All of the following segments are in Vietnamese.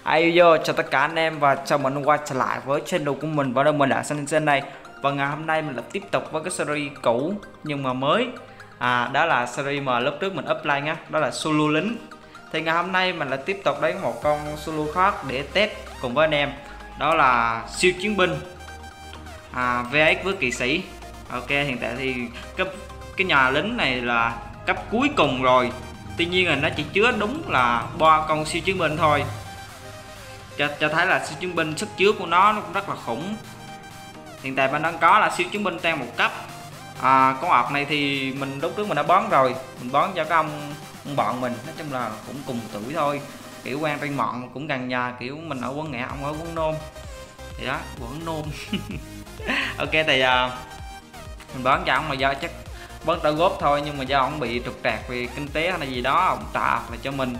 Ayo chào tất cả anh em và chào mừng quay trở lại với channel của mình. Và đây mình là Sunny đây. Và ngày hôm nay mình lại tiếp tục với cái series cũ nhưng mà mới. Đó là series mà lúc trước mình upline á, đó là solo lính. Thì ngày hôm nay mình lại tiếp tục đến một con solo khác để test cùng với anh em. Đó là siêu chiến binh VX với kỵ sĩ. Ok, hiện tại thì cái nhà lính này là cấp cuối cùng rồi. Tuy nhiên là nó chỉ chứa đúng là 3 con siêu chiến binh thôi. Cho thấy là siêu chiến binh sức chứa của nó cũng rất là khủng. Hiện tại mình đang có là siêu chiến binh tăng 1 cấp. Con ọt này thì mình lúc trước mình đã bón rồi, mình bón cho cái ông bọn mình, nói chung là cũng cùng tuổi thôi, kiểu quen trên mọn cũng gần nhà, kiểu mình ở Quận Nghệ, ông ở Quận Nôm thì đó, Quận Nôm. Ok thì mình bón cho ông mà do chắc bón trả góp thôi, nhưng mà do ông bị trục trặc về kinh tế hay là gì đó, ông trả lại cho mình.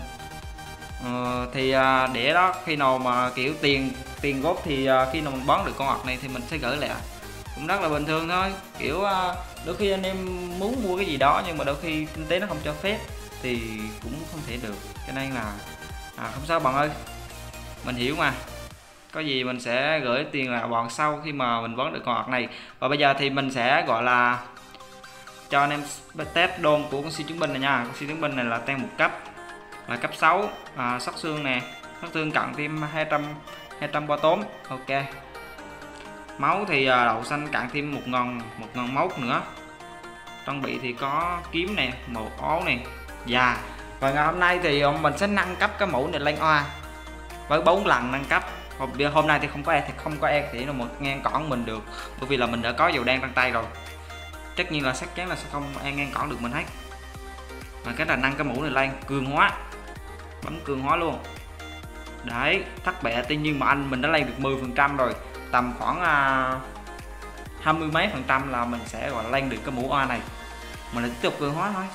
Để đó khi nào mà kiểu tiền góp thì khi nào mình bón được con ọt này thì mình sẽ gửi lại, cũng rất là bình thường thôi. Kiểu đôi khi anh em muốn mua cái gì đó nhưng mà đôi khi kinh tế nó không cho phép thì cũng không thể được, cho nên là không sao bạn ơi, mình hiểu mà. Có gì mình sẽ gửi tiền lại bọn sau khi mà mình bón được con ọt này. Và bây giờ thì mình sẽ gọi là cho anh em test đôn của con siêu chiến binh này nha. Con siêu chiến binh này là tăng 1 cấp, là cấp 6, sát xương nè, sát xương cộng thêm 200 bo tốn. Ok, máu thì đậu xanh cộng thêm 1.000 máu nữa. Trang bị thì có kiếm nè, một ố nè, và ngày hôm nay thì mình sẽ nâng cấp cái mũ này lên oa với 4 lần nâng cấp. Hôm nay thì không có e thì nó một ngang cõng mình được, bởi vì là mình đã có dầu đen trong tay rồi, tất nhiên là chắc chắn là sẽ không ngang cõng được mình hết. Và cái là nâng cái mũ này lên cường hóa, bấm cường hóa luôn đấy, thắt bẹ. Tuy nhiên mà mình đã lên được 10% rồi, tầm khoảng 20 mấy % là mình sẽ gọi là lên được cái mũ oa này. Mình lại tiếp tục cường hóa thôi,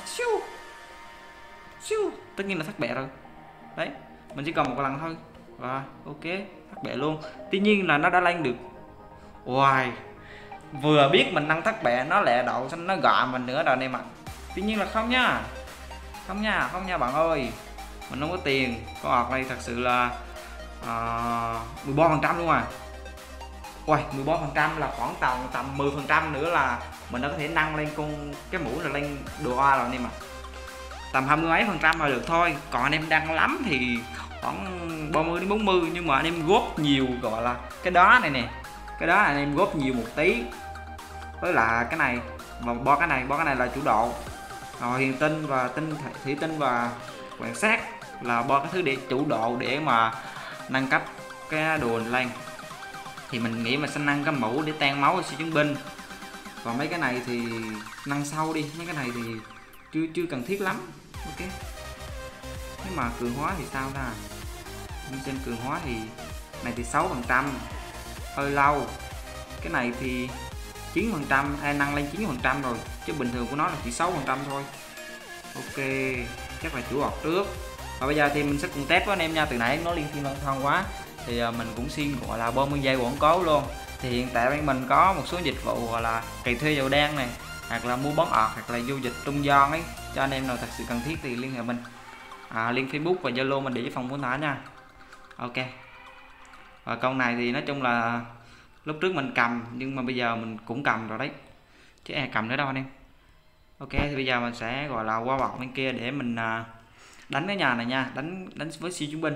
siêu tất nhiên là thắt bẹ rồi đấy, mình chỉ còn một lần thôi và ok, thắt bẹ luôn. Tuy nhiên là nó đã lên được. Wow, vừa biết mình nâng thắt bẹ nó lại đậu xanh nó gạ mình nữa rồi này mà. Tuy nhiên là không nha, không nha bạn ơi, mình không có tiền. Con ọt này thật sự là 13% luôn à. Ui, 13% là khoảng tầm 10% nữa là mình đã có thể nâng lên cái mũ này lên đồ oa rồi này mà. Tầm 20 mấy % là được thôi. Còn anh em đang lắm thì khoảng 30 đến 40, nhưng mà anh em góp nhiều, gọi là cái đó này nè, cái đó anh em góp nhiều một tí, với là cái này và bo cái này là chủ độ. Rồi hiền tinh và thủy tinh và quan sát là bo cái thứ để chủ độ để mà nâng cấp cái đồ lên. Thì mình nghĩ mình sẽ nâng cái mũ để tan máu siêu chiến binh. Còn mấy cái này thì nâng sau đi, mấy cái này thì chưa cần thiết lắm. Ok, nếu mà cường hóa thì sao ta? Trên cường hóa thì này thì 6%, hơi lâu. Cái này thì 9%, nâng lên 9% rồi, chứ bình thường của nó là chỉ 6% thôi. Ok, chắc là chủ ọt trước. Và bây giờ thì mình sẽ cùng test với anh em nha. Từ nãy nó liên thiên long thon quá thì mình cũng xin gọi là 30 giây quảng cáo luôn. Thì hiện tại bên mình có một số dịch vụ gọi là cày thuê dầu đen này, hoặc là mua bón ọt, hoặc là giao dịch trung gian ấy. Cho anh em nào thật sự cần thiết thì liên hệ mình, liên Facebook và Zalo mình để cho phòng mô tả nha. Ok, và con này thì nói chung là lúc trước mình cầm, nhưng mà bây giờ mình cũng cầm rồi đấy, chứ ai cầm nữa đâu anh em. Ok, thì bây giờ mình sẽ gọi là qua bọc bên kia để mình đánh cái nhà này nha, đánh với siêu chiến binh.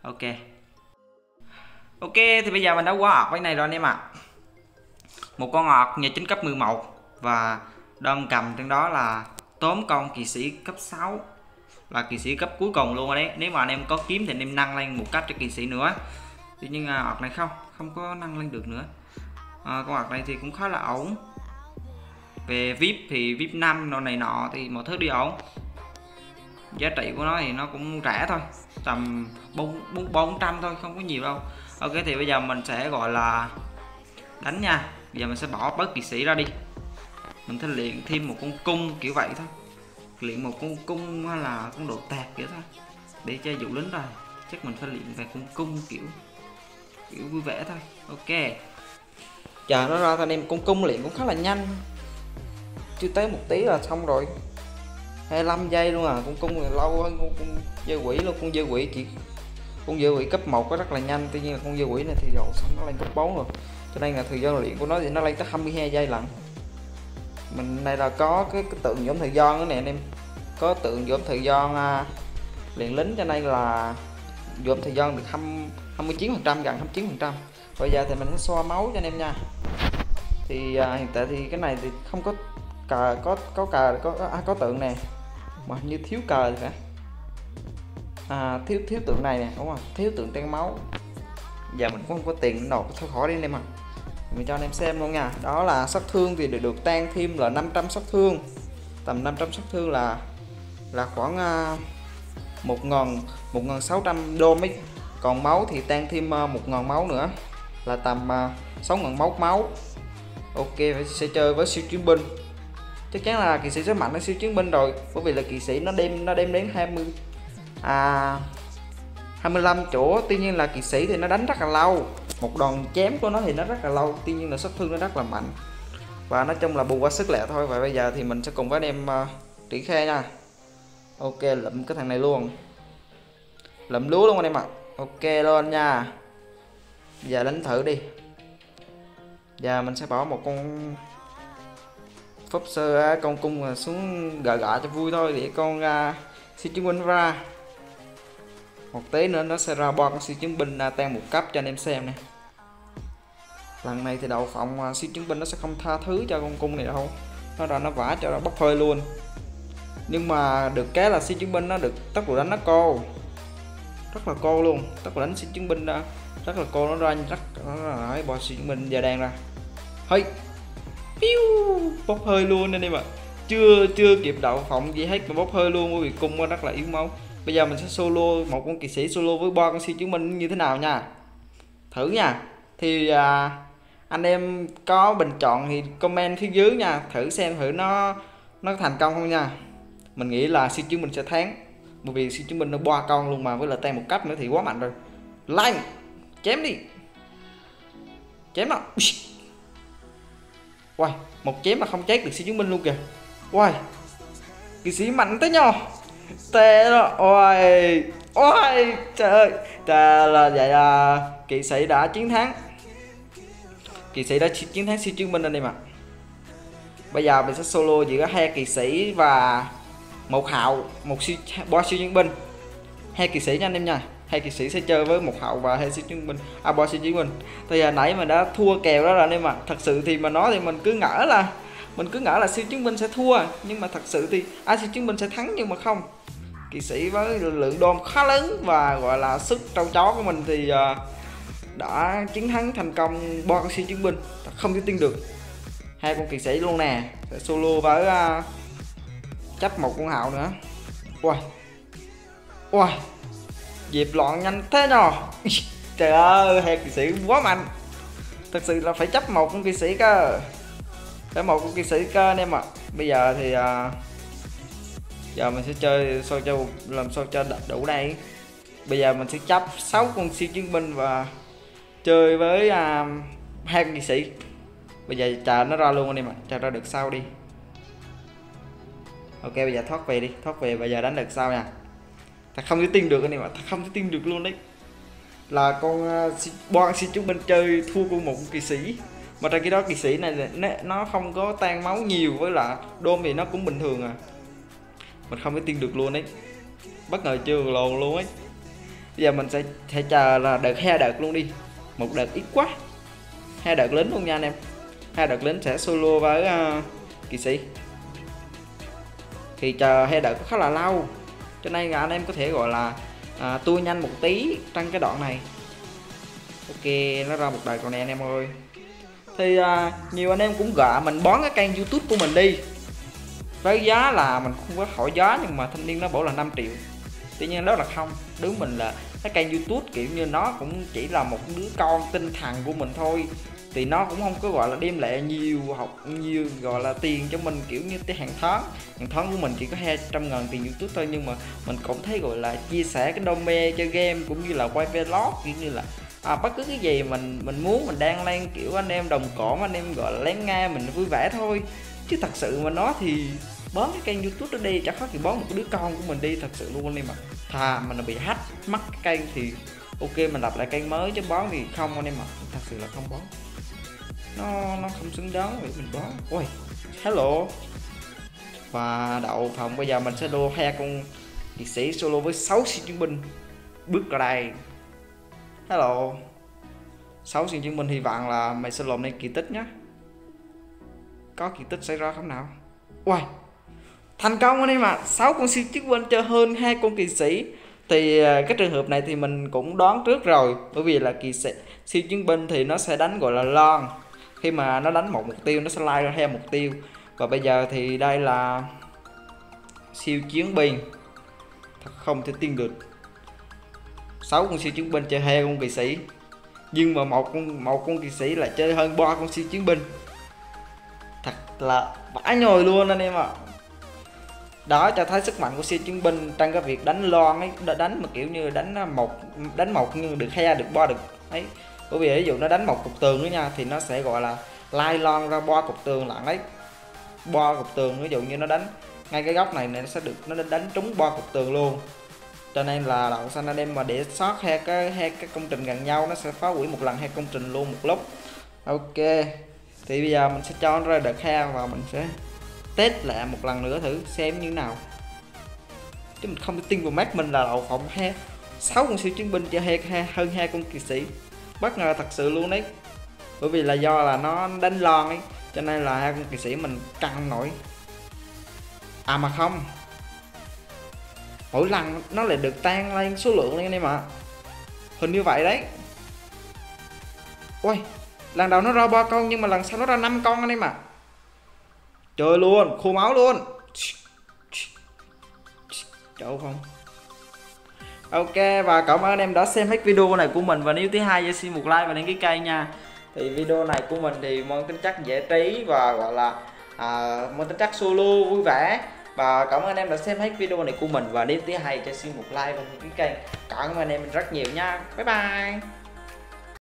Ok, thì bây giờ mình đã qua ọt bên này rồi anh em ạ. Một con ọt nhà chính cấp 11 và đang cầm trên đó là tóm con kỵ sĩ cấp 6, là kỵ sĩ cấp cuối cùng luôn rồi đấy. Nếu mà anh em có kiếm thì anh em nâng lên một cấp cho kỵ sĩ nữa. Tuy nhiên ọt này không có nâng lên được nữa. Con ọt này thì cũng khá là ổn. Về VIP thì VIP 5 nó này nọ thì mọi thứ đi ổn. Giá trị của nó thì nó cũng rẻ thôi, tầm 400 thôi, không có nhiều đâu. Ok, thì bây giờ mình sẽ gọi là đánh nha. Bây giờ mình sẽ bỏ bớt kỵ sĩ ra đi, mình sẽ luyện thêm một con cung kiểu vậy thôi, luyện một con cung hay là con độ tạc vậy thôi để cho dụ lính rồi. Chắc mình phải luyện về con cung kiểu vui vẻ thôi. Ok, chờ nó ra thôi anh em. Con cung luyện cũng khá là nhanh, chưa tới một tí là xong rồi, 25 giây luôn à. Con cung này lâu hơn con dơi quỷ luôn. Con dơi quỷ chỉ Con dưa quỷ cấp 1 có rất là nhanh, tuy nhiên là con dưa quỷ này thì độ sống nó lên cấp 4 rồi, cho nên là thời gian luyện của nó thì nó lên tới 22 giây lận. Mình đây là có cái tượng giảm thời gian nữa nè anh em, có tượng giảm thời gian luyện lính, cho nên là giảm thời gian được 29%, gần 29%. Bây giờ thì mình sẽ xoa máu cho anh em nha. Thì hiện tại thì cái này thì không có cờ, có cờ, có tượng nè, mà hình như thiếu cờ thì phải. Thiếu tượng này nè, đúng không, thiếu tượng tan máu. Giờ mình cũng không có tiền nộp, thôi khỏi đi anh em ạ. Mình cho anh em xem luôn nha. Đó là sát thương thì được tăng thêm là 500 sát thương, tầm 500 sát thương là khoảng 1.600 đô mấy. Còn máu thì tăng thêm 1.000 máu nữa, là tầm 6.000 máu. Ok, sẽ chơi với siêu chiến binh, chắc chắn là kỵ sĩ sẽ mạnh hơn siêu chiến binh rồi, bởi vì là kỵ sĩ nó đem đến 25 chỗ. Tuy nhiên là kỵ sĩ thì nó đánh rất là lâu, một đòn chém của nó thì nó rất là lâu, tuy nhiên là sát thương nó rất là mạnh, và nói chung là bù qua sức lẹ thôi. Và bây giờ thì mình sẽ cùng với anh em triển khai nha. Ok, lụm cái thằng này luôn, lụm lúa luôn anh em ạ. Ok luôn nha. Giờ đánh thử đi. Giờ mình sẽ bỏ một con pháp sư con cung xuống gỡ cho vui thôi, để con siêu chiến binh ra. Một tí nữa nó sẽ ra 3 con siêu chiến binh tăng 1 cấp cho anh em xem nè. Lần này thì đậu phộng siêu chiến binh nó sẽ không tha thứ cho con cung này đâu, nó vả cho nó bốc hơi luôn. Nhưng mà được cái là siêu chiến binh nó được tốc độ đánh nó cô, rất là cô luôn. Tốc độ đánh siêu chiến binh rất là cô, nó ra rất là bò siêu chiến binh giờ đang ra hơi bốc hơi luôn anh em ạ. Chưa kịp đậu phộng gì hết mà bốc hơi luôn, bởi vì cung nó rất là yếu máu. Bây giờ mình sẽ solo một con kỵ sĩ solo với 3 con siêu chiến binh như thế nào nha, thử nha. Thì anh em có bình chọn thì comment phía dưới nha, thử xem thử nó thành công không nha. Mình nghĩ là siêu chiến binh sẽ thắng, bởi vì siêu chiến binh nó 3 con luôn mà, với là tăng 1 cấp nữa thì quá mạnh rồi. Lên chém đi, chém nào. Wow, một chém mà không chết được siêu chiến binh luôn kìa. Wow, kỵ sĩ mạnh tới nhau. Tệ đó. Ôi trời ơi, là vậy là kỵ sĩ đã chiến thắng. Kỵ sĩ đã chiến thắng siêu chiến binh anh em ạ. Bây giờ mình sẽ solo chỉ có 2 kỵ sĩ và một hậu, một siêu chiến binh. 2 kỵ sĩ nha anh em nha. 2 kỵ sĩ sẽ chơi với một hậu và 2 siêu chiến binh, 3 siêu chiến binh. Thì nãy mình đã thua kèo đó rồi anh em ạ. Thật sự thì mà nói thì mình cứ ngỡ là siêu chiến binh sẽ thua, nhưng mà thật sự thì siêu chiến binh sẽ thắng, nhưng mà không. Kỵ sĩ với lượng đôm khá lớn và gọi là sức trâu chó của mình thì đã chiến thắng thành công 3 con siêu chiến binh, không thể tin được. 2 con kỵ sĩ luôn nè, sẽ solo với chấp một con hào nữa. Ui dịp loạn nhanh thế nào. Trời ơi, 2 kỵ sĩ quá mạnh, thật sự là phải chấp một con kỵ sĩ cơ, để một con kỵ sĩ cơ anh em ạ. Bây giờ thì giờ mình sẽ chơi sao cho làm sao cho đủ đây. Bây giờ mình sẽ chấp 6 con siêu chiến binh và chơi với 2 con kỵ sĩ. Bây giờ chờ nó ra luôn anh em ạ, chờ ra được sau đi. Ok, bây giờ thoát về đi, bây giờ đánh được sau nha. Thật không thể tin được anh em ạ, thật không thể tin được luôn đấy, là con boan siêu chiến binh chơi thua con một kỵ sĩ. Mà trong cái đó kỵ sĩ này nó không có tan máu nhiều, với là đôm thì nó cũng bình thường à. Mình không thể tin được luôn đấy, bất ngờ chưa lồn luôn ấy. Bây giờ mình sẽ chờ là đợt 2 đợt luôn đi, một đợt ít quá, 2 đợt lính luôn nha anh em. 2 đợt lính sẽ solo với kỵ sĩ, thì chờ 2 đợt khá là lâu, cho nên là anh em có thể gọi là tua nhanh một tí trong cái đoạn này. Ok, nó ra một đợt rồi nè anh em ơi. Thì nhiều anh em cũng gọi mình bón cái kênh YouTube của mình đi, với giá là mình không có hỏi giá, nhưng mà thanh niên nó bảo là 5 triệu. Tuy nhiên đó là không, đứa mình là cái kênh YouTube kiểu như nó cũng chỉ là một đứa con tinh thần của mình thôi, thì nó cũng không có gọi là đem lại nhiều gọi là tiền cho mình, kiểu như cái hàng tháng của mình chỉ có 200.000 tiền YouTube thôi. Nhưng mà mình cũng thấy gọi là chia sẻ cái đam mê chơi game, cũng như là quay vlog, kiểu như là bất cứ cái gì mình muốn mình đang lên, kiểu anh em đồng cỏ anh em gọi là lắng nghe mình vui vẻ thôi. Chứ thật sự mà nói thì bón cái kênh YouTube đó đi, chắc khó thì bón một cái đứa con của mình đi, thật sự luôn đi mà. Thà mình bị hack mất cái kênh thì ok, mình lập lại kênh mới, chứ bón thì không anh em ạ, thật sự là không bón, nó không xứng đáng để mình bón. Ôi hello, và đậu phòng bây giờ mình sẽ đua 2 con liệt sĩ solo với 6 siêu chiến binh bước ra đây. Hello 6 siêu chiến binh, hy vọng là mày sẽ làm nên kỳ tích nhé. Có kỳ tích xảy ra không nào? Ui thành công anh em ạ, 6 con siêu chiến binh cho hơn 2 con kỵ sĩ. Thì cái trường hợp này thì mình cũng đoán trước rồi, bởi vì là siêu chiến binh thì nó sẽ đánh gọi là lon, khi mà nó đánh một mục tiêu nó sẽ lai ra theo mục tiêu. Và bây giờ thì đây là siêu chiến binh, thật không thể tin được, 6 con siêu chiến binh chơi 2 con kỵ sĩ, nhưng mà một con kỵ sĩ lại chơi hơn 3 con siêu chiến binh, thật là vãi nhồi luôn anh em ạ. Đó cho thấy sức mạnh của siêu chiến binh trong cái việc đánh lon ấy, đánh mà kiểu như đánh một nhưng được 2 được 3 được ấy. Bởi vì ví dụ nó đánh một cục tường nữa nha, thì nó sẽ gọi là lai lon ra 3 cục tường lận đấy, 3 cục tường. Ví dụ như nó đánh ngay cái góc này nó sẽ được, nó đánh trúng 3 cục tường luôn. Cho nên là đậu xanh anh em mà để sót hai cái công trình gần nhau, nó sẽ phá hủy một lần 2 công trình luôn một lúc. Ok thì bây giờ mình sẽ cho nó ra đợt 2 và mình sẽ test lại một lần nữa thử xem như nào, chứ mình không thể tin vào mắt mình là đậu phộng 6 con siêu chiến binh cho hơn 2 con kỵ sĩ. Bất ngờ thật sự luôn đấy, bởi vì là do là nó đánh lon ấy, cho nên là 2 con kỵ sĩ mình căng nổi. À mà không, mỗi lần nó lại được tăng lên số lượng lên anh em ạ, hình như vậy đấy. Ui lần đầu nó ra 3 con nhưng mà lần sau nó ra 5 con anh em ạ. Trời luôn, khô máu luôn. Trời không. Ok và cảm ơn anh em đã xem hết video này của mình, và nếu thứ hai cho xin một like và đăng ký kênh nha. Thì video này của mình thì mang tính chất giải trí và gọi là mang tính chất solo vui vẻ. Và cảm ơn anh em đã xem hết video này của mình, và nếu thứ hai cho xin một like và đăng ký kênh. Cảm ơn anh em rất nhiều nha. Bye bye.